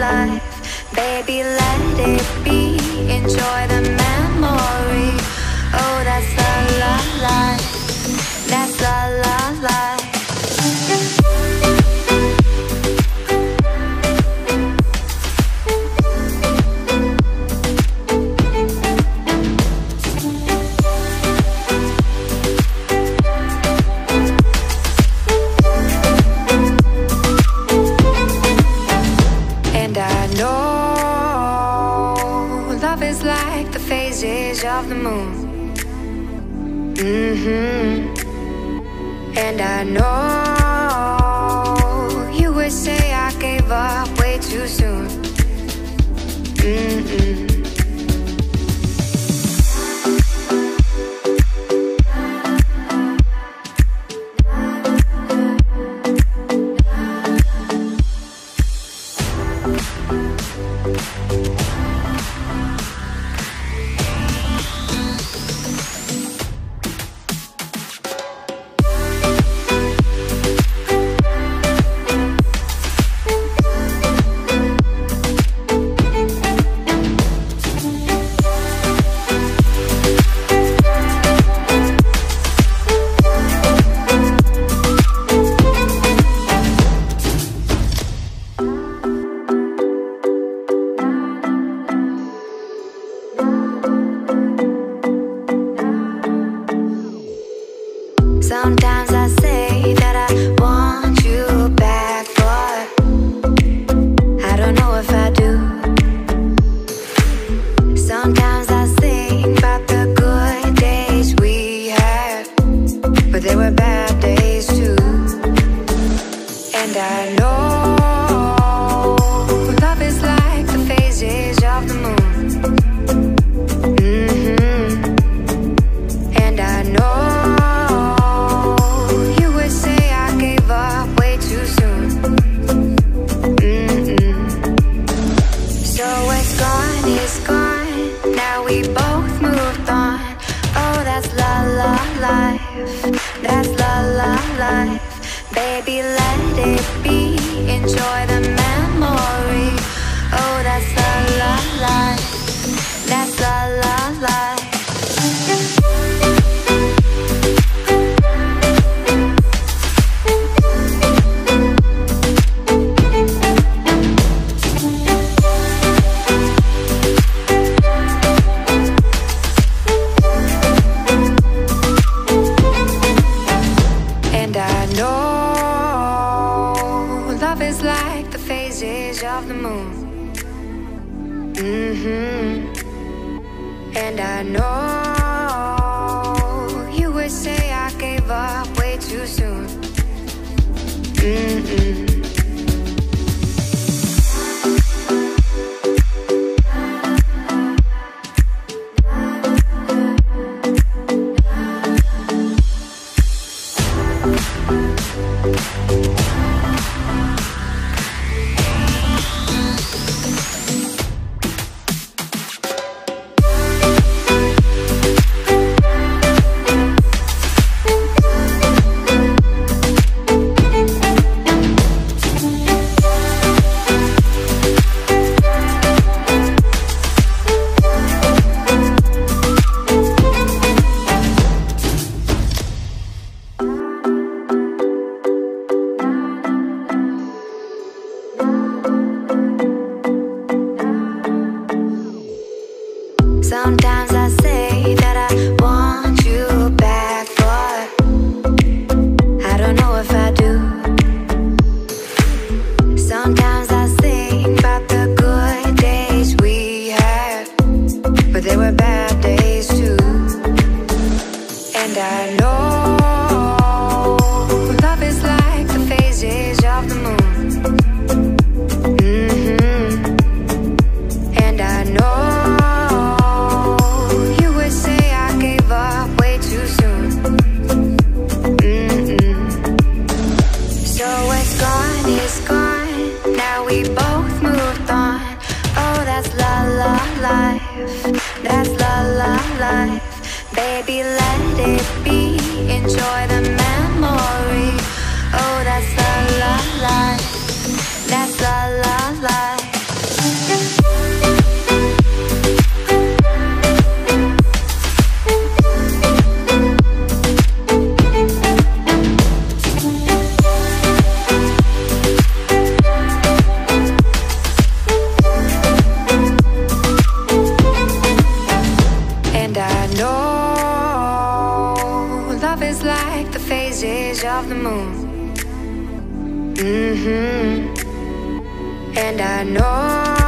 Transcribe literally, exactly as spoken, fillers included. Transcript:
life. Baby, let it be. Enjoy the memory. Oh, that's la la life. That's la la life. Of the moon, mm-hmm. And I know you would say I gave up way too soon, mm-mm. Sometimes I say that I want you back, but I don't know if I do. Sometimes I think about the good days we had, but they were bad days too. And I know love is like the phases of the moon, mm-hmm. And I know that's la la life. Baby, let it be. Enjoy the memory. Oh, that's la la life. That's la la life. Of the moon, mm-hmm. And I know you would say I gave up way too soon, mm-mm. Sometimes I say that I want you back, but I don't know if I do. Sometimes I think about the good days we had, but they were bad days too. And I know love is like the phases of the moon, mm-hmm. And I know that's la la life. Baby, let it be. Enjoy the memory. Oh, that's la la life. That's la la life. of the moon. Mm-hmm. And I know